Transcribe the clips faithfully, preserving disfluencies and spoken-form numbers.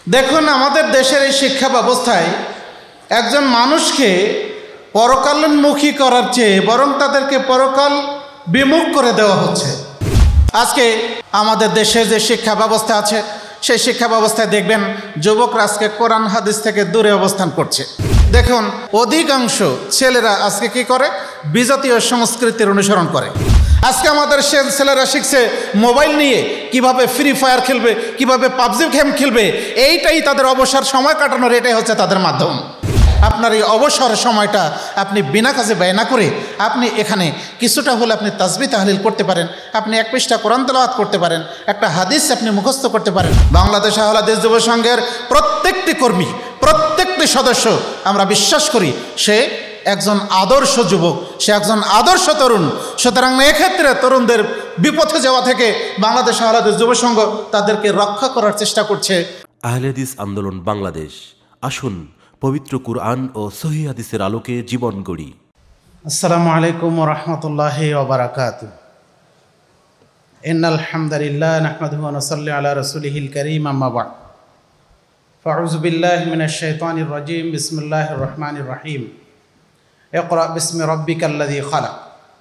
দেখুন, আমাদের দেশের এই শিক্ষা ব্যবস্থায় একজন মানুষকে পরকালোন্মুখী করার চেয়ে বরং তাদেরকে পরকাল বিমুখ করে দেওয়া হচ্ছে। আজকে আমাদের দেশে যে শিক্ষা ব্যবস্থা আছে সেই শিক্ষা ব্যবস্থায় দেখবেন যুবকরা আজকে কোরআন হাদিস থেকে দূরে অবস্থান করছে। দেখুন, অধিকাংশ ছেলেরা আজকে কি করে? বিজাতীয় সংস্কৃতির অনুসরণ করে। আজকে আমাদের সে ছেলেরা শিখছে মোবাইল নিয়ে কিভাবে ফ্রি ফায়ার খেলবে, কিভাবে পাবজি গেম খেলবে। এইটাই তাদের অবসর সময় কাটানোর, এটাই হচ্ছে তাদের মাধ্যম। আপনার এই অবসর সময়টা আপনি বিনা কাজে ব্যয় না করে আপনি এখানে কিছুটা হলে আপনি তাসবিহ তাহলিল করতে পারেন, আপনি এক পৃষ্ঠা কোরআন তেলাওয়াত করতে পারেন, একটা হাদিস আপনি মুখস্থ করতে পারেন। বাংলাদেশ আহলে হাদিস যুব সংঘের প্রত্যেকটি কর্মী, প্রত্যেকটি সদস্য আমরা বিশ্বাস করি সে একজন আদর্শ যুবক, সে একজন আদর্শ তরুণ। সুতরাং এক্ষেত্রে তরুণদের বিপথে যাওয়া থেকে বাংলাদেশ আহলে হাদিস যুব সংঘ তাদেরকে রক্ষা করার চেষ্টা করছে। আহলে হাদিস আন্দোলন বাংলাদেশ, আসুন পবিত্র কুরআন ও সহিহ হাদিসের আলোকে জীবন গড়ি। আসসালামু আলাইকুম ওয়া রাহমাতুল্লাহি ওয়া বারাকাতুহু। ইন্নাল হামদালিল্লাহ নাহমাদুহু ওয়া নুসাল্লি আলা রাসূলিহিল কারীম, আম্মা বা'দ। ফাউযু বিল্লাহি মিনাশ শাইতানির রাজীম। বিসমিল্লাহির রহমানির রহিম। ইকরা বিসমি রাব্বিকাল্লাযী খালাক।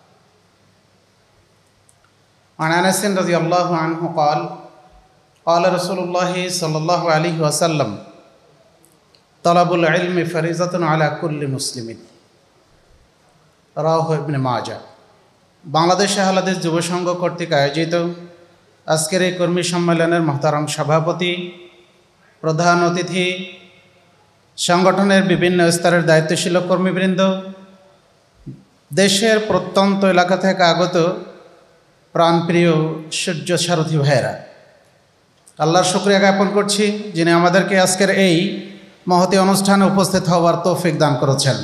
আন আনাস রাদিয়াল্লাহু আনহু قال قال رسول الله صلى الله عليه وسلم তলাবুল ইলমি ফরিজাতুন আলা কুল্লি মুসলিমিন। রাওয়াহু ইবনে মাজাহ। বাংলাদেশ আহলে হাদিস যুব সংঘ কর্তৃক আয়োজিত আজকের এই কর্মী সম্মেলনের মহতারাম সভাপতি, প্রধান অতিথি, সংগঠনের বিভিন্ন স্তরের দায়িত্বশীল কর্মীবৃন্দ, দেশের প্রত্যন্ত এলাকা থেকে আগত প্রাণপ্রিয় সূর্য সারথী ভাইয়েরা, আল্লাহর শুকরিয়া জ্ঞাপন করছি যিনি আমাদেরকে আজকের এই মহতী অনুষ্ঠানে উপস্থিত হওয়ার তৌফিক দান করেছেন।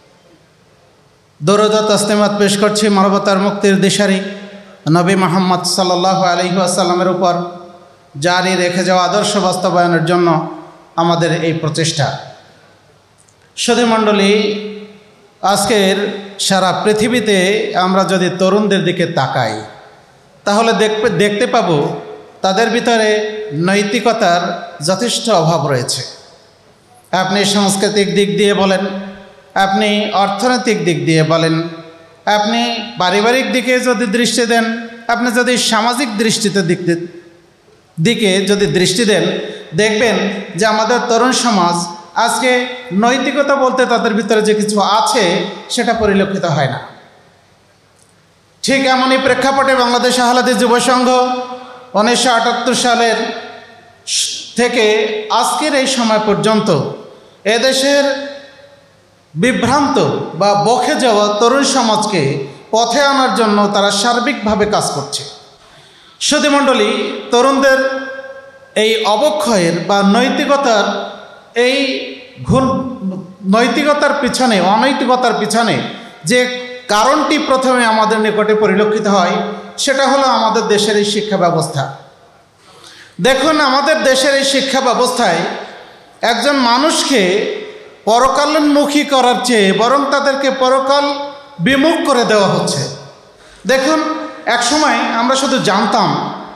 দরুদ ও তাসলিমাত পেশ করছি মানবতার মুক্তির দিশারি নবী মুহাম্মদ সাল্লাল্লাহু আলাইহি ওয়াসাল্লামের উপর, জারি রেখে যাওয়া আদর্শ বাস্তবায়নের জন্য আমাদের এই প্রচেষ্টা। সুধীমণ্ডলী, আজকের সারা পৃথিবীতে আমরা যদি তরুণদের দিকে তাকাই তাহলে দেখতে দেখতে পাব তাদের ভিতরে নৈতিকতার যথেষ্ট অভাব রয়েছে। আপনি সাংস্কৃতিক দিক দিয়ে বলেন, আপনি অর্থনৈতিক দিক দিয়ে বলেন, আপনি পারিবারিক দিকে যদি দৃষ্টি দেন, আপনি যদি সামাজিক দৃষ্টিতে দিক দিকে যদি দৃষ্টি দেন, দেখবেন যে আমাদের তরুণ সমাজ আজকে নৈতিকতা বলতে তাদের ভিতরে যে কিছু আছে সেটা পরিলক্ষিত হয় না। ঠিক এমনই প্রেক্ষাপটে বাংলাদেশ আহলে হাদিস যুব সংঘ উনিশশো আটাত্তর সালের থেকে আজকের এই সময় পর্যন্ত এদেশের বিভ্রান্ত বা বকে যাওয়া তরুণ সমাজকে পথে আনার জন্য তারা সার্বিকভাবে কাজ করছে। সুধীমণ্ডলী, তরুণদের এই অবক্ষয়ের বা নৈতিকতার এই ঘুণ নৈতিকতার পিছনে, অনৈতিকতার পিছনে যে কারণটি প্রথমে আমাদের নিকটে পরিলক্ষিত হয় সেটা হলো আমাদের দেশের এই শিক্ষা ব্যবস্থা। দেখুন, আমাদের দেশের এই শিক্ষা ব্যবস্থায় একজন মানুষকে পরকালোন্মুখী করার চেয়ে বরং তাদেরকে পরকাল বিমুখ করে দেওয়া হচ্ছে। দেখুন, এক সময় আমরা শুধু জানতাম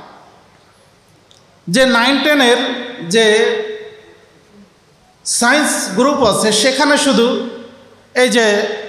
যে নাইন টেনের যে সায়েন্স গ্রুপ আছে সেখানে শুধু এই যে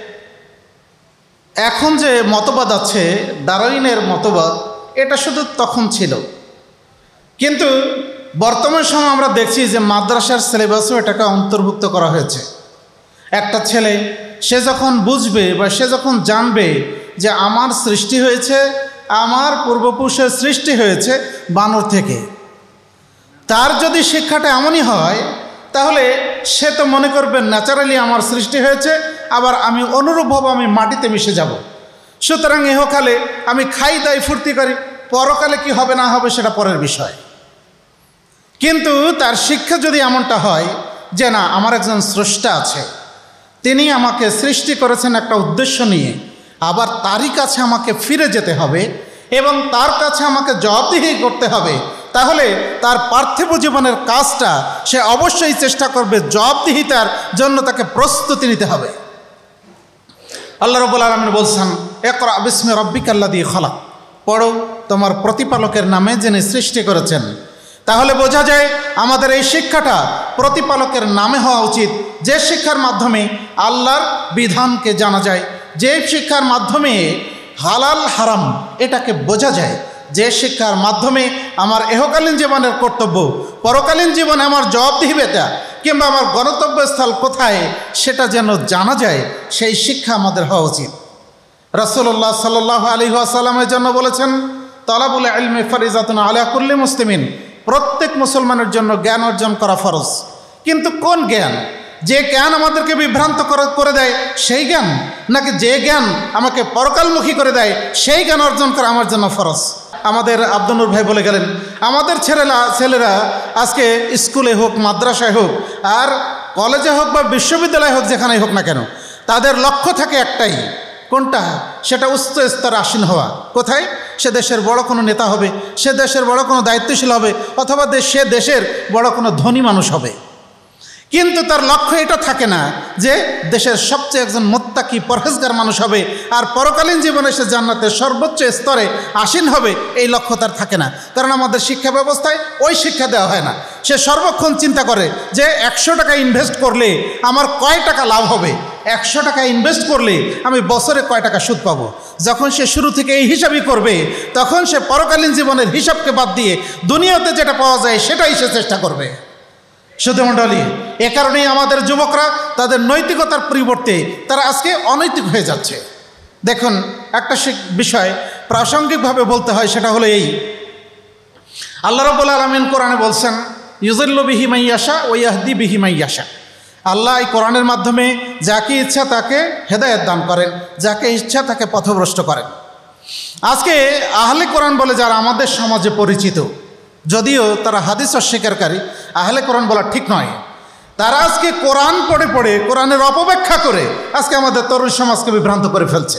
এখন যে মতবাদ আছে ডারউইনের মতবাদ, এটা শুধু তখন ছিল। কিন্তু বর্তমান সময় আমরা দেখছি যে মাদ্রাসার সিলেবাসও এটাকে অন্তর্ভুক্ত করা হয়েছে। একটা ছেলে সে যখন বুঝবে বা সে যখন জানবে যে আমার সৃষ্টি হয়েছে, আমার পূর্বপুরুষের সৃষ্টি হয়েছে বানর থেকে, তার যদি শিক্ষাটা এমনই হয় তাহলে সে তো মনে করবে ন্যাচারালি আমার সৃষ্টি হয়েছে, আবার আমি অনুরূপভাবে আমি মাটিতে মিশে যাব। সুতরাং ইহকালে আমি খাই দাই ফুর্তি করি, পরকালে কি হবে না হবে সেটা পরের বিষয়। কিন্তু তার শিক্ষা যদি এমনটা হয় যে না, আমার একজন স্রষ্টা আছে, তিনি আমাকে সৃষ্টি করেছেন একটা উদ্দেশ্য নিয়ে, আবার তারই কাছে আমাকে ফিরে যেতে হবে এবং তার কাছে আমাকে জবাবদিহি করতে হবে, তাহলে তার পার্থিব জীবনের কাজটা সে অবশ্যই চেষ্টা করবে জবাবদিহিতার জন্য, তাকে প্রস্তুতি নিতে হবে। আল্লাহ রাব্বুল আলামিন বলছেন, ইকরা বিসমি রাব্বিকাল্লাযী খালাক, পড়ো তোমার প্রতিপালকের নামে যিনি সৃষ্টি করেছেন। তাহলে বোঝা যায় আমাদের এই শিক্ষাটা প্রতিপালকের নামে হওয়া উচিত, যে শিক্ষার মাধ্যমে আল্লাহর বিধানকে জানা যায়, যে শিক্ষার মাধ্যমে হালাল হারাম এটাকে বোঝা যায়, যে শিক্ষার মাধ্যমে আমার ইহকালীন জীবনের কর্তব্য, পরকালীন জীবনে আমার জবাবদিহিতা কিংবা আমার গন্তব্যস্থল কোথায় সেটা যেন জানা যায়, সেই শিক্ষা আমাদের হওয়া উচিত। রাসূলুল্লাহ সাল্লাল্লাহু আলাইহি ওয়াসাল্লামের জন্য বলেছেন, তালাবুল ইলমি ফরিজাতুন আলা কুল্লি মুসলিমিন, প্রত্যেক মুসলমানের জন্য জ্ঞান অর্জন করা ফরজ। কিন্তু কোন জ্ঞান? যে জ্ঞান আমাদেরকে বিভ্রান্ত করে দেয় সেই জ্ঞান, নাকি যে জ্ঞান আমাকে পরকালমুখী করে দেয় সেই জ্ঞান অর্জন করা আমার জন্য ফরজ? আমাদের আব্দুল নূর ভাই বলে গেলেন, আমাদের ছেলেরা ছেলেরা আজকে স্কুলে হোক, মাদ্রাসায় হোক, আর কলেজে হোক বা বিশ্ববিদ্যালয়ে হোক, যেখানেই হোক না কেন, তাদের লক্ষ্য থাকে একটাই। কোনটা? সেটা উচ্চ স্তরে আসীন হওয়া। কোথায়? সে দেশের বড় কোনো নেতা হবে, সে দেশের বড় কোনো দায়িত্বশীল হবে, অথবা সে দেশের বড় কোনো ধনী মানুষ হবে। কিন্তু তার লক্ষ্য এটা থাকে না যে দেশের সবচেয়ে একজন মুত্তাকি পরহেজগার মানুষ হবে আর পরকালীন জীবনে সে জান্নাতের সর্বোচ্চ স্তরে আসীন হবে। এই লক্ষ্য তার থাকে না, কারণ আমাদের শিক্ষা ব্যবস্থায় ওই শিক্ষা দেওয়া হয় না। সে সর্বক্ষণ চিন্তা করে যে একশো টাকা ইনভেস্ট করলে আমার কয় টাকা লাভ হবে, একশো টাকা ইনভেস্ট করলে আমি বছরে কয় টাকা সুদ পাবো। যখন সে শুরু থেকে এই হিসাবই করবে, তখন সে পরকালীন জীবনের হিসাবকে বাদ দিয়ে দুনিয়াতে যেটা পাওয়া যায় সেটাই সে চেষ্টা করবে। সুধীমণ্ডলী, এ কারণেই আমাদের যুবকরা তাদের নৈতিকতার পরিবর্তে তারা আজকে অনৈতিক হয়ে যাচ্ছে। দেখুন, একটা বিষয় প্রাসঙ্গিকভাবে বলতে হয়, সেটা হলো এই, আল্লাহ রাব্বুল আলামিন কোরআনে বলছেন, ইউযিল্লু বিহি মান ইয়াশা ওয়া ইয়াহদি বিহি মান ইয়াশা। আল্লাহ এই কোরআনের মাধ্যমে যাকে ইচ্ছা তাকে হেদায়েত দান করেন, যাকে ইচ্ছা তাকে পথভ্রষ্ট করেন। আজকে আহলে কোরআন বলে যারা আমাদের সমাজে পরিচিত, যদিও তারা হাদিস অস্বীকারী, আহলে কোরআন বলা ঠিক নয়। তারা আজকে কোরআন পড়ে পড়ে, কোরআনের অপব্যাখ্যা করে আজকে আমাদের তরুণ সমাজকে বিভ্রান্ত করে ফেলছে।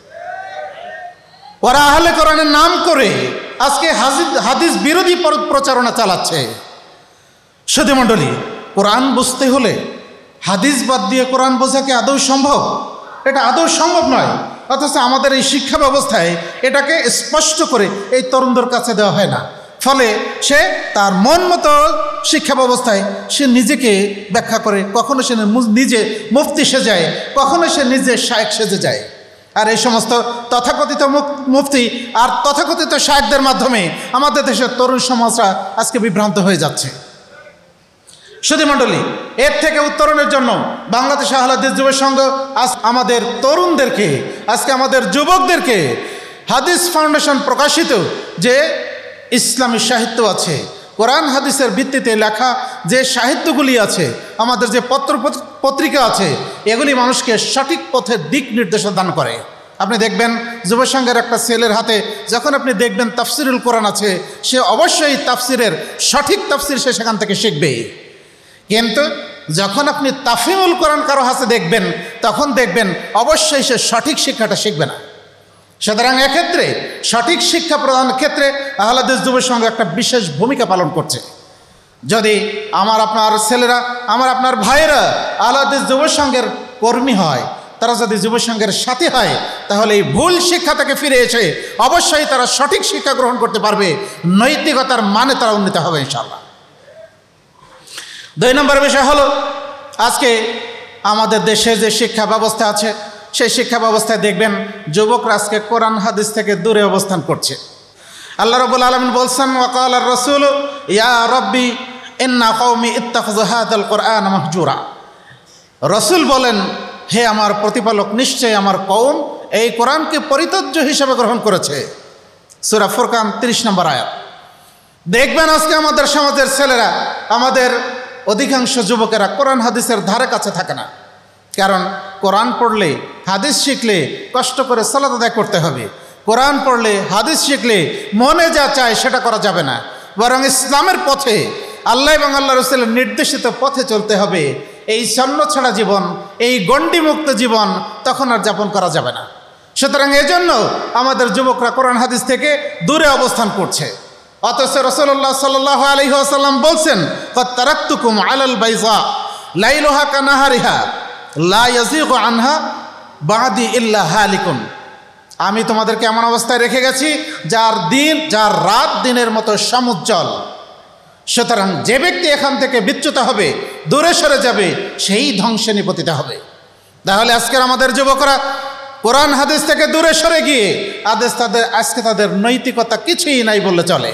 ওরা আহলে কোরআনের নাম করে আজকে হাদিস বিরোধী প্রচারণা চালাচ্ছে। সুধীমণ্ডলী, কোরআন বুঝতে হলে হাদিস বাদ দিয়ে কোরআন বোঝা কি আদৌ সম্ভব? এটা আদৌ সম্ভব নয়। অথচ আমাদের এই শিক্ষা ব্যবস্থায় এটাকে স্পষ্ট করে এই তরুণদের কাছে দেওয়া হয় না। ফলে সে তার মন মতো শিক্ষা ব্যবস্থায় সে নিজেকে ব্যাখ্যা করে, কখনো সে নিজে মুফতি সেজে, কখনো সে নিজে শায়েখ সেজে যায়। আর এই সমস্ত তথাকথিত মুফতি আর তথাকথিত শায়েখদের মাধ্যমে আমাদের দেশের তরুণ সমাজরা আজকে বিভ্রান্ত হয়ে যাচ্ছে। সুধীমণ্ডলী, এর থেকে উত্তরণের জন্য বাংলাদেশ আহলে হাদিস যুব সংঘ আজ আমাদের তরুণদেরকে, আজকে আমাদের যুবকদেরকে হাদিস ফাউন্ডেশন প্রকাশিত যে ইসলামী সাহিত্য আছে, কোরআন হাদিসের ভিত্তিতে লেখা যে সাহিত্যগুলি আছে, আমাদের যে পত্র পত্রিকা আছে, এগুলি মানুষকে সঠিক পথের দিক নির্দেশনা দান করে। আপনি দেখবেন যুব সংঘের একটা ছেলের হাতে যখন আপনি দেখবেন তাফসিরুল কোরআন আছে, সে অবশ্যই তাফসিরের সঠিক তাফসির সে সেখান থেকে শিখবে। কিন্তু যখন আপনি তাফহিমুল কোরআন কারো হাতে দেখবেন, তখন দেখবেন অবশ্যই সে সঠিক শিক্ষাটা শিখবে না। সুতরাং এক্ষেত্রে সঠিক শিক্ষা প্রদানের ক্ষেত্রে আহলে হাদিস যুব সংঘ একটা বিশেষ ভূমিকা পালন করছে। যদি আমার আপনার ছেলেরা, আমার আপনার ভাইয়েরা আহলে হাদিস যুব সংঘের কর্মী হয়, তারা যদি যুব সংঘের সাথী হয়, তাহলে এই ভুল শিক্ষা থেকে ফিরে এসে অবশ্যই তারা সঠিক শিক্ষা গ্রহণ করতে পারবে, নৈতিকতার মানে তারা উন্নীত হবে ইনশাআল্লাহ। দুই নম্বর বিষয় হলো, আজকে আমাদের দেশে যে শিক্ষা ব্যবস্থা আছে, সেই শিক্ষা ব্যবস্থায় দেখবেন যুবকরা আজকে কোরআন হাদিস থেকে দূরে অবস্থান করছে। আল্লাহ রাব্বুল আলামিন বলছেন, ওয়াকাল আর রাসূল ইয়া রব্বি ইন্না কওমি ইত্তাখাযু হাযাল কোরআন মাহজুরা। রাসূল বলেন, হে আমার প্রতিপালক, নিশ্চয় আমার কওম এই কোরআনকে পরিত্যাজ্য হিসেবে গ্রহণ করেছে। সূরা ফুরকান ত্রিশ নম্বর আয়াত। দেখবেন আজকে আমাদের সমাজের ছেলেরা, আমাদের অধিকাংশ যুবকেরা কোরআন হাদিসের ধারে কাছে থাকে না। কারণ কোরআন পড়লে, হাদিস শিখলে কষ্ট করে সালাত আদায় করতে হবে। কোরআন পড়লে, হাদিস শিখলে মনে যা চায় সেটা করা যাবে না, বরং ইসলামের পথে, আল্লাহ এবং আল্লাহ রাসূলের নির্দেশিত পথে চলতে হবে। এই ছন্নছাড়া জীবন, এই গণ্ডিমুক্ত জীবন তখন আর যাপন করা যাবে না। সুতরাং এজন্য আমাদের যুবকরা কোরআন হাদিস থেকে দূরে অবস্থান করছে। অথচ রাসূলুল্লাহ সাল্লাল্লাহু আলাইহি ওয়াসাল্লাম বলছেন, ক্বাদ তারাকতুকুম আলাল বাইযা লাইলুহা কানাহারিহা লা ইয়াযিগু আনহা বাদি ইল্লা হালিকুন। আমি তোমাদেরকে এমন অবস্থায় রেখে গেছি যার দিন, যার রাত দিনের মতো সমুজ্জ্বল। সুতরাং যে ব্যক্তি এখান থেকে বিচ্যুত হবে, দূরে সরে যাবে, সেই ধ্বংসে নিপতিত হবে। তাহলে আজকের আমাদের যুবকরা কোরআন হাদিস থেকে দূরে সরে গিয়ে আদেশ তাদের আজকে তাদের নৈতিকতা কিছুই নাই বললে চলে।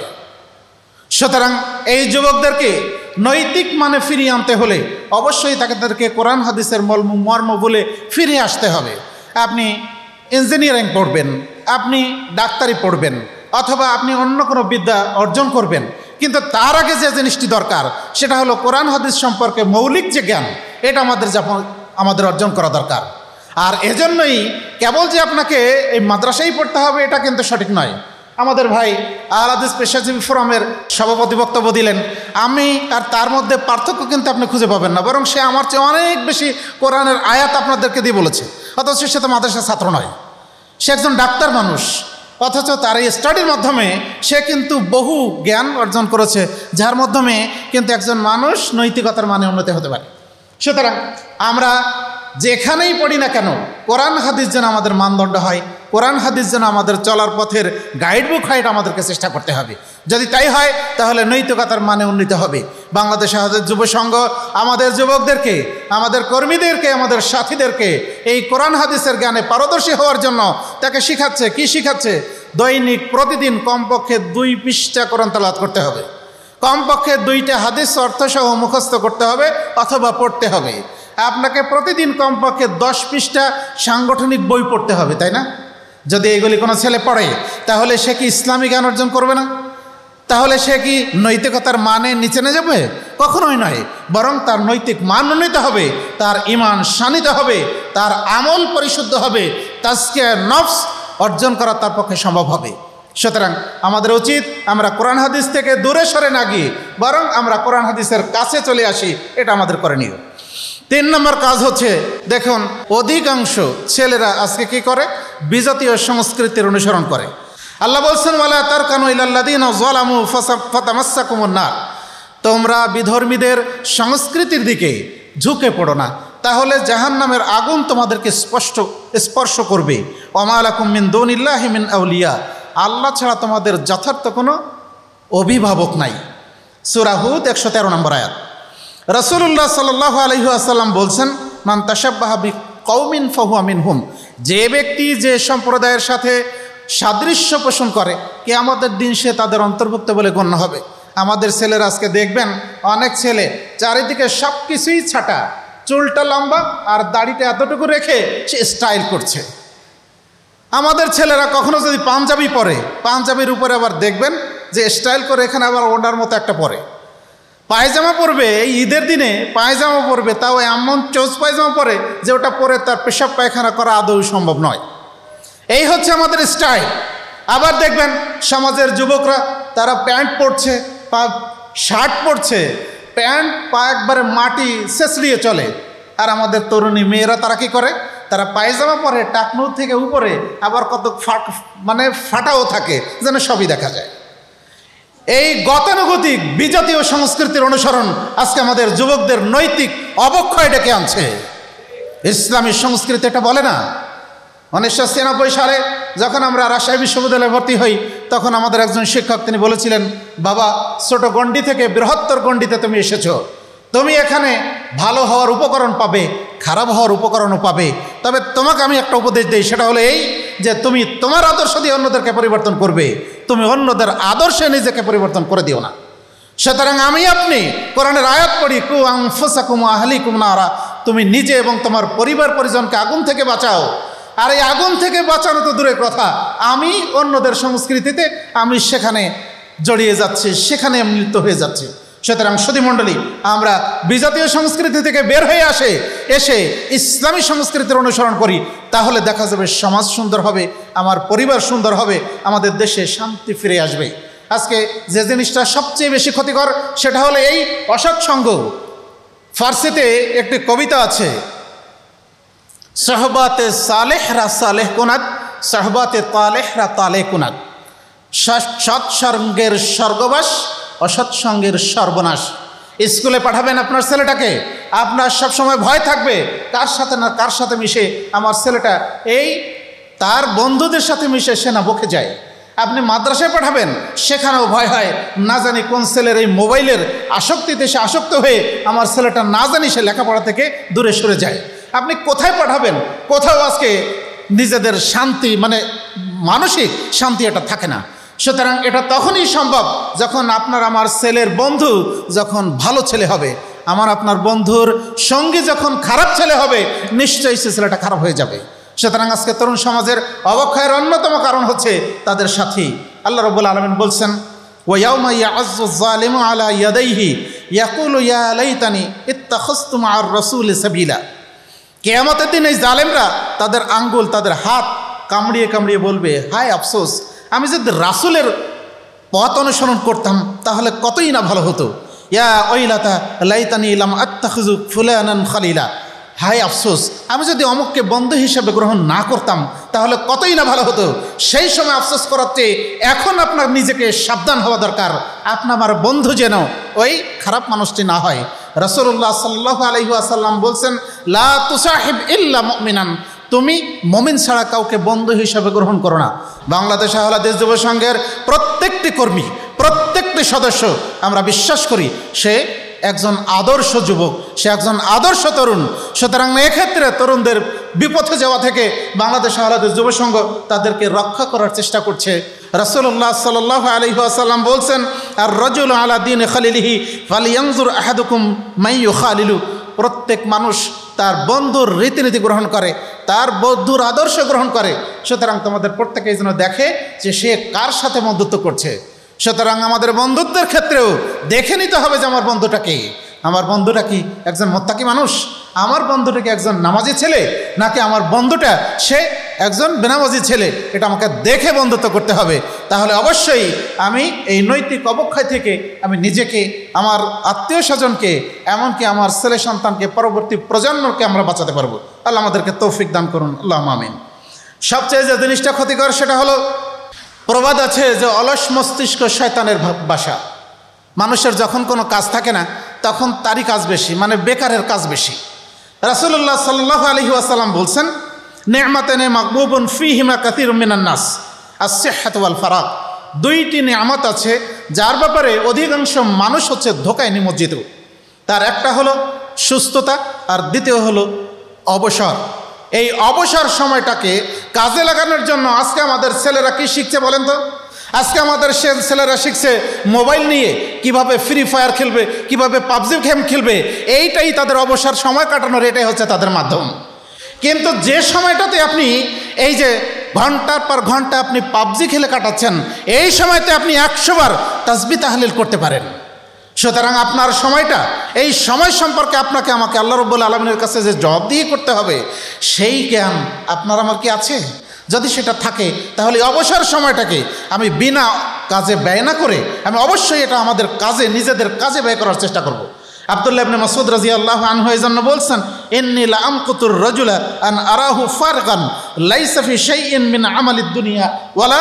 সুতরাং এই যুবকদেরকে নৈতিক মানে ফিরিয়ে আনতে হলে অবশ্যই তাদেরকে কোরআন হাদিসের মর্ম মর্ম বলে ফিরে আসতে হবে। আপনি ইঞ্জিনিয়ারিং পড়বেন, আপনি ডাক্তারি পড়বেন, অথবা আপনি অন্য কোনো বিদ্যা অর্জন করবেন, কিন্তু তার আগে যে জিনিসটি দরকার সেটা হলো কোরআন হাদিস সম্পর্কে মৌলিক যে জ্ঞান, এটা আমাদের আমাদের অর্জন করা দরকার। আর এজন্যই কেবল যে আপনাকে এই মাদ্রাসায় পড়তে হবে এটা কিন্তু সঠিক নয়। আমাদের ভাই আল হাদিস পেশাজীবী ফোরামের সভাপতি বক্তব্য দিলেন, আমি আর তার মধ্যে পার্থক্য কিন্তু আপনি খুঁজে পাবেন না, বরং সে আমার চেয়ে অনেক বেশি কোরআনের আয়াত আপনাদেরকে দিয়ে বলেছে, অথচ সে তো মাদ্রাসার ছাত্র নয়, সে একজন ডাক্তার মানুষ, অথচ তার এই স্টাডির মাধ্যমে সে কিন্তু বহু জ্ঞান অর্জন করেছে, যার মাধ্যমে কিন্তু একজন মানুষ নৈতিকতার মানে উন্নতি হতে পারে। সুতরাং আমরা যেখানেই পড়ি না কেন কোরআন হাদিস যেন আমাদের মানদণ্ড হয়, কোরআন হাদিস যেন আমাদের চলার পথের গাইডবুক হয়, এটা আমাদেরকে চেষ্টা করতে হবে। যদি তাই হয় তাহলে নৈতিকতার মানে উন্নীত হবে। বাংলাদেশ হাদিস যুব সংঘ আমাদের যুবকদেরকে, আমাদের কর্মীদেরকে, আমাদের সাথীদেরকে এই কোরআন হাদিসের জ্ঞানে পারদর্শী হওয়ার জন্য তাকে শিখাচ্ছে। কি শিখাচ্ছে? দৈনিক প্রতিদিন কমপক্ষে দুই পৃষ্ঠা কোরআন তেলাওয়াত করতে হবে, কমপক্ষে দুইটা হাদিস অর্থসহ মুখস্থ করতে হবে অথবা পড়তে হবে। আপনাকে প্রতিদিন কমপক্ষে দশ পৃষ্ঠা সাংগঠনিক বই পড়তে হবে, তাই না? যদি এগুলি কোনো ছেলে পড়ে তাহলে সে কি ইসলামী জ্ঞান অর্জন করবে না? তাহলে সে কি নৈতিকতার মানে নিচে নিয়ে যাবে? কখনোই নয়, বরং তার নৈতিক মান উন্নীত হবে, তার ঈমান শানিত হবে, তার আমল পরিশুদ্ধ হবে, তাজকিয়া নফস অর্জন করা তার পক্ষে সম্ভব হবে। সুতরাং আমাদের উচিত আমরা কোরআন হাদিস থেকে দূরে সরে না গিয়ে বরং আমরা কোরআন হাদিসের কাছে চলে আসি, এটা আমাদের করণীয়। তিন নম্বর কাজ হচ্ছে, দেখুন অধিকাংশ ছেলেরা আজকে কি করে? বিজাতীয় সংস্কৃতির অনুসরণ করে। আল্লাহ বলছেন, ওয়ালা তারকানু ইলাল্লাযীনা যালামু ফাতামাসসাকুমুন নার, তোমরা বিধর্মীদের সংস্কৃতির দিকে ঝুঁকে পড়ো না, তাহলে জাহান্নামের আগুন তোমাদেরকে স্পষ্ট স্পর্শ করবে। ওমা লাকুম মিন দুনিল্লাহি মিন আউলিয়া, আল্লাহ ছাড়া তোমাদের যথার্থ কোনো অভিভাবক নাই। সূরা হুদ একশো তেরো নম্বর আয়াত। রাসূলুল্লাহ সাল্লাল্লাহু আলাইহি ওয়াসাল্লাম বলছেন, মান তাশাব্বাহা বিকওমিন ফাহুয়া মিনহুম, যে ব্যক্তি যে সম্প্রদায়ের সাথে সাদৃশ্য পোষণ করে কিয়ামতের দিন সে তাদের অন্তর্ভুক্ত বলে গণ্য হবে। আমাদের ছেলেরা আজকে দেখবেন, অনেক ছেলে চারিদিকে সব কিছুই ছাটা, চুলটা লম্বা আর দাড়িটা এতটুকু রেখে সে স্টাইল করছে। আমাদের ছেলেরা কখনো যদি পাঞ্জাবি পরে, পাঞ্জাবির উপরে আবার দেখবেন যে স্টাইল করে এখানে আবার ওনার মতো একটা পরে, পায়জামা পরবে, এই ঈদের দিনে পায়জামা পরবে, তাও এমন চোজ পায়জামা পরে যে ওটা পরে তার পেশাব পায়খানা করা আদৌ সম্ভব নয়। এই হচ্ছে আমাদের স্টাইল। আবার দেখবেন সমাজের যুবকরা তারা প্যান্ট পরছে, পা শার্ট পরছে, প্যান্ট পা একবারে মাটি ছেঁচড়িয়ে চলে। আর আমাদের তরুণী মেয়েরা তারা কি করে? তারা পায়জামা পরে টাকনুর থেকে উপরে আবার কত ফাট মানে ফাটাও থাকে, যেন সবই দেখা যায়। এই গতানুগতিক বিজাতীয় সংস্কৃতির অনুসরণ আজকে আমাদের যুবকদের নৈতিক অবক্ষয় ডেকে আনছে। ইসলামী সংস্কৃতি এটা বলে না। উনিশশো ছিয়ানব্বই সালে যখন আমরা রাজশাহী বিশ্ববিদ্যালয়ে ভর্তি হই, তখন আমাদের একজন শিক্ষক তিনি বলেছিলেন, বাবা, ছোট গণ্ডি থেকে বৃহত্তর গণ্ডিতে তুমি এসেছো, তুমি এখানে ভালো হওয়ার উপকরণ পাবে, খারাপ হওয়ার উপকরণও পাবে, তবে তোমাকে আমি একটা উপদেশ দিই, সেটা হলো এই যে তুমি তোমার আদর্শ দিয়ে অন্যদেরকে পরিবর্তন করবে, তুমি অন্যদের আদর্শে নিজেকে পরিবর্তন করে দিও না। সুতরাং আমি আপনি কোরআনের আয়াত পড়ি, কু আনফুসাকুম ওয়া আহলিকুম নারা, তুমি নিজে এবং তোমার পরিবার পরিজনকে আগুন থেকে বাঁচাও। আর এই আগুন থেকে বাঁচানো তো দূরের কথা, আমি অন্যদের সংস্কৃতিতে আমি সেখানে জড়িয়ে যাচ্ছি, সেখানে আমি লিপ্ত হয়ে যাচ্ছি। সুতরাং সুধীমণ্ডলী, আমরা বিজাতীয় সংস্কৃতি থেকে বের হয়ে আসে এসে ইসলামী সংস্কৃতির অনুসরণ করি, তাহলে দেখা যাবে সমাজ সুন্দর হবে, আমার পরিবার সুন্দর হবে, আমাদের দেশে শান্তি ফিরে আসবে। আজকে যে জিনিসটা সবচেয়ে বেশি ক্ষতিকর সেটা হলো এই অসৎসঙ্গ। ফার্সিতে একটি কবিতা আছে, সাহবাতে সালেহরা সালেহ কুনাত, সাহবাতে তালেহরা তালে কুনাত, সৎসঙ্গের স্বর্গবাস, অসৎসঙ্গের সর্বনাশ। স্কুলে পাঠাবেন আপনার ছেলেটাকে, আপনার সবসময় ভয় থাকবে কার সাথে না কার সাথে মিশে আমার ছেলেটা এই তার বন্ধুদের সাথে মিশে সে না বকে যায়। আপনি মাদ্রাসায় পাঠাবেন, সেখানেও ভয় হয় না জানি কোন ছেলের এই মোবাইলের আসক্তিতে সে আসক্ত হয়ে আমার ছেলেটা না জানি সে লেখাপড়া থেকে দূরে সরে যায়। আপনি কোথায় পাঠাবেন, কোথাও আজকে নিজেদের শান্তি মানে মানসিক শান্তি এটা থাকে না। সুতরাং এটা তখনই সম্ভব যখন আপনার আমার ছেলের বন্ধু যখন ভালো ছেলে হবে, আমার আপনার বন্ধুর সঙ্গী যখন খারাপ ছেলে হবে, নিশ্চয়ই সে ছেলেটা খারাপ হয়ে যাবে। সুতরাং আজকে তরুণ সমাজের অবক্ষয়ের অন্যতম কারণ হচ্ছে তাদের সাথী। আল্লাহ রাব্বুল আলামিন বলছেন, ওয়ায়াউমা ইয়া'আজ্জু যালিমু আলা ইয়াদাইহি ইয়াকুলু ইয়া লাইতানি ইত্তাখাযতু মা'আর রাসূলি সাবিলা। কিয়ামতের দিন এই জালেমরা তাদের আঙ্গুল, তাদের হাত কামড়িয়ে কামড়িয়ে বলবে, হায় আফসোস, আমি যদি রাসূলের পথ অনুসরণ করতাম তাহলে কতই না ভালো হতো। ইয়া ওয়াইলাতা লাইতানি লাম আত্তাখিযু ফুলানান খালিলা। হায় আফসোস, আমি যদি অমুককে বন্ধু হিসেবে গ্রহণ না করতাম তাহলে কতই না ভালো হতো। সেই সময় আফসোস করার চেয়ে এখন আপনার নিজেকে সাবধান হওয়া দরকার, আপনার আমার বন্ধু যেন ওই খারাপ মানুষটি না হয়। রাসূলুল্লাহ সাল্লাল্লাহু আলাইহি ওয়াসাল্লাম বলছেন, লা তুসাহিব ইল্লা মুমিনান, তুমি মুমিন ছাড়া কাউকে বন্ধু হিসাবে গ্রহণ করো না। বাংলাদেশ আহলে হাদিস যুব সংঘের প্রত্যেকটি কর্মী, প্রত্যেকটি সদস্য আমরা বিশ্বাস করি সে একজন আদর্শ যুবক, সে একজন আদর্শ তরুণ। সুতরাং এক্ষেত্রে তরুণদের বিপথে যাওয়া থেকে বাংলাদেশ আহলে হাদিস যুব সংঘ তাদেরকে রক্ষা করার চেষ্টা করছে। রাসূলুল্লাহ সাল্লাল্লাহু আলাইহি ওয়াসাল্লাম বলছেন, আর রাজুলু আলা দীনি খালিলিহি ফালিয়ানজুর আহাদুকুম মান ইউখালিলু। প্রত্যেক মানুষ তার বন্ধুর রীতিনীতি গ্রহণ করে, তার বন্ধুর আদর্শ গ্রহণ করে। সুতরাং তোমাদের প্রত্যেকেই যেন দেখে যে সে কার সাথে বন্ধুত্ব করছে। সুতরাং আমাদের বন্ধুত্বের ক্ষেত্রেও দেখে নিতে হবে যে আমার বন্ধুটা কি, আমার বন্ধুটা কি একজন মুত্তাকি মানুষ, আমার বন্ধুটা কি একজন নামাজি ছেলে, নাকি আমার বন্ধুটা সে একজন বেনামাজি ছেলে। এটা আমাকে দেখে বন্ধুত্ব করতে হবে। তাহলে অবশ্যই আমি এই নৈতিক অবক্ষয় থেকে আমি নিজেকে, আমার আত্মীয় স্বজনকে, এমনকি আমার ছেলে সন্তানকে, পরবর্তী প্রজন্মকে আমরা বাঁচাতে পারবো। আল্লাহ আমাদেরকে তৌফিক দান করুন, আল্লাহুম্মা আমিন। সবচেয়ে যে জিনিসটা ক্ষতিকর সেটা হলো, প্রবাদ আছে যে অলস মস্তিষ্ক শয়তানের বাসা। মানুষের যখন কোনো কাজ থাকে না তখন তারই কাজ বেশি, মানে বেকারের কাজ বেশি। রাসূলুল্লাহ সাল্লাল্লাহু আলাইহি ওয়াসাল্লাম বলছেন, নি'মাতানে মাগবুবুন ফীহিমা কাসীরুম মিনান নাস, আস-সিহহাতু ওয়াল ফারাগ। দুইটি নিয়ামত আছে যার ব্যাপারে অধিকাংশ মানুষ হচ্ছে ধোঁকায় নিমজ্জিত। তার একটা হলো সুস্থতা, আর দ্বিতীয় হলো অবসর। এই অবসর সময়টাকে কাজে লাগানোর জন্য আজকে আমাদের ছেলেরা কি শিখছে বলেন তো? আজকে আমাদের ছেলেরা শিখছে মোবাইল নিয়ে কিভাবে ফ্রি ফায়ার খেলবে, কিভাবে পাবজি গেম খেলবে। এইটাই তাদের অবসর সময় কাটানোর, এটাই হচ্ছে তাদের মাধ্যম। কিন্তু যে সময়টাতে আপনি এই যে ঘন্টার পর ঘন্টা আপনি পাবজি খেলে কাটাচ্ছেন, এই সময়তে আপনি একশো বার তাসবিহ তাহলিল করতে পারেন। সুতরাং আপনার সময়টা, এই সময় সম্পর্কে আপনাকে আমাকে আল্লাহ রাব্বুল আলামিনের কাছে যে জবাবদিহি করতে হবে, সেই জ্ঞান আপনার আমার কি আছে? যদি সেটা থাকে তাহলে অবসর সময়টাকে আমি বিনা কাজে ব্যয় না করে আমি অবশ্যই এটা আমাদের কাজে, নিজেদের কাজে ব্যয় করার চেষ্টা করব। আব্দুল্লাহ ইবনে মাসউদ রাদিয়াল্লাহু আনহু এই জন্য বলছেন, ইন্নী লা আমকুতুর রাজুলা আন আরাহু ফারগান লাইসা ফি শাইইন মিন আমালিদ দুনিয়া ওয়ালা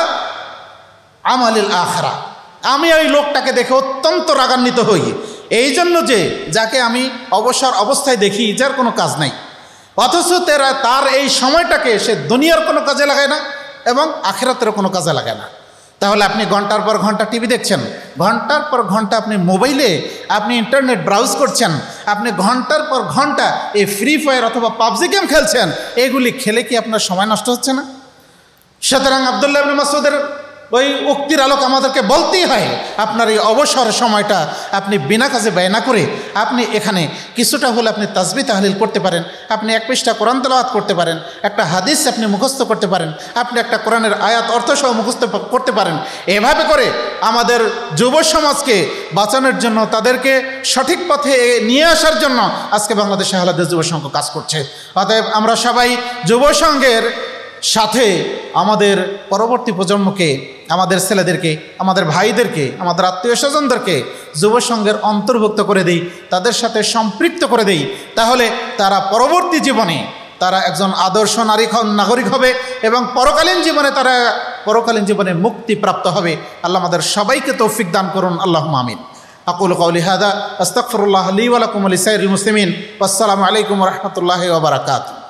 আমালিল আখিরা। আমি ওই লোকটাকে দেখে অত্যন্ত রাগান্বিত হই, এই জন্য যে যাকে আমি অবসর অবস্থায় দেখি যার কোনো কাজ নাই, অথচ তেরা তার এই সময়টাকে সে দুনিয়ার কোনো কাজে লাগায় না এবং আখিরাতের কোনো কাজে লাগায় না। তাহলে আপনি ঘন্টার পর ঘন্টা টিভি দেখছেন, ঘন্টার পর ঘন্টা আপনি মোবাইলে আপনি ইন্টারনেট ব্রাউজ করছেন, আপনি ঘন্টার পর ঘন্টা এই ফ্রি ফায়ার অথবা পাবজি গেম খেলছেন, এগুলি খেলে কি আপনার সময় নষ্ট হচ্ছে না? সুতরাং আব্দুল্লাহ ইবনে মাসউদের ওই উক্তির আলোক আমাদেরকে বলতেই হয়, আপনার এই অবসর সময়টা আপনি বিনা কাজে ব্যয় না করে আপনি এখানে কিছুটা হলে আপনি তাসবিহ তাহলিল করতে পারেন, আপনি এক পৃষ্ঠা কোরআন তেলাওয়াত করতে পারেন, একটা হাদিস আপনি মুখস্থ করতে পারেন, আপনি একটা কোরআনের আয়াত অর্থসহ মুখস্থ করতে পারেন। এভাবে করে আমাদের যুব সমাজকে বাঁচানোর জন্য, তাদেরকে সঠিক পথে নিয়ে আসার জন্য আজকে বাংলাদেশ আহলে হাদিস যুব সংঘ কাজ করছে। অতএব আমরা সবাই যুব সংঘের সাথে আমাদের পরবর্তী প্রজন্মকে, আমাদের ছেলেদেরকে, আমাদের ভাইদেরকে, আমাদের আত্মীয় স্বজনদেরকে যুব সংঘের অন্তর্ভুক্ত করে দেই, তাদের সাথে সম্পৃক্ত করে দেই। তাহলে তারা পরবর্তী জীবনে তারা একজন আদর্শ নারী নাগরিক হবে এবং পরকালীন জীবনে তারা পরকালীন জীবনে মুক্তি প্রাপ্ত হবে। আল্লাহ আমাদের সবাইকে তৌফিক দান করুন, আল্লাহুম্মা আমিন। আকুলু কওলি হাযা আস্তাগফিরুল্লাহ লি ওয়া লাকুম ওয়া লিসাইরিল মুসলিমিন। ওয়াসসালামু আলাইকুম ওয়া রাহমাতুল্লাহি ওয়া বারাকাতুহু।